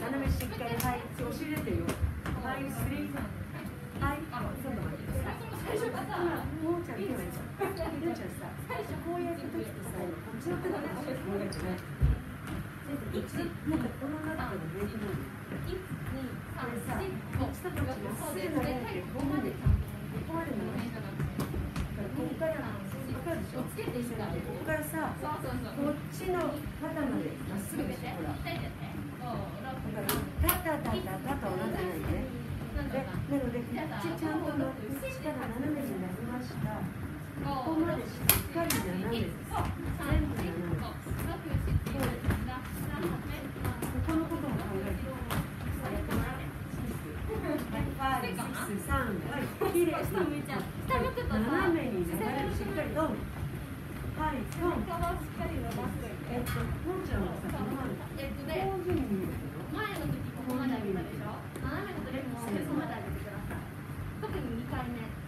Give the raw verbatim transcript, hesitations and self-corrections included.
斜めしっかり、はい、お尻出てるよ。はい、スリー、はい、ちょっと待ってください。最初からもうちゃん、いけばいいじゃん。りょうちゃんさ、こうやった時とさ、こっちの手だけしかこうやってない。いち、なんかこの中でブレーキボール。いち、に、さん、よん、こっちとこっちまっすぐならないけど、ここまで、ここまでのね。ここから、わかるでしょ？ここからさ、こっちの肩までまっすぐでしょ、ほら。だから、肩、肩、肩をなってないね。で、なので、こっちちゃんとの力斜めになりました。ここまでしっかり斜めです。全部斜めです。ここのことも考えて。はい、さん、はい、きれいに。斜めに流れる、しっかりドン。はい、ドン。えっと、のんちゃんはさ、この前、こういうふうに見えるけど。 前の時ここまで上げたでしょ。斜めの時もそこまで上げてください。特ににかいめ。